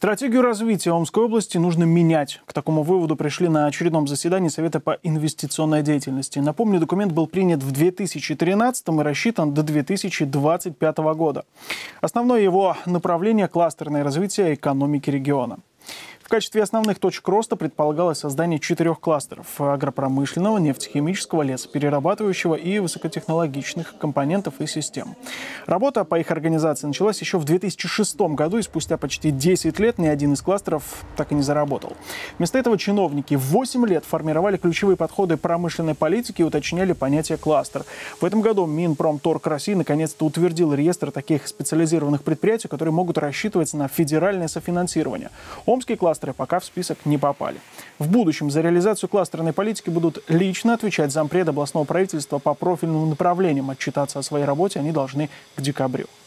Стратегию развития Омской области нужно менять. К такому выводу пришли на очередном заседании Совета по инвестиционной деятельности. Напомню, документ был принят в 2013 и рассчитан до 2025 года. Основное его направление – кластерное развитие экономики региона. В качестве основных точек роста предполагалось создание 4 кластеров – агропромышленного, нефтехимического, лесоперерабатывающего и высокотехнологичных компонентов и систем. Работа по их организации началась еще в 2006 году, и спустя почти 10 лет ни один из кластеров так и не заработал. Вместо этого чиновники 8 лет формировали ключевые подходы промышленной политики и уточняли понятие «кластер». В этом году Минпромторг России наконец-то утвердил реестр таких специализированных предприятий, которые могут рассчитывать на федеральное софинансирование. Омские кластеры пока в список не попали. В будущем за реализацию кластерной политики будут лично отвечать зампред областного правительства по профильным направлениям. Отчитаться о своей работе они должны к декабрю.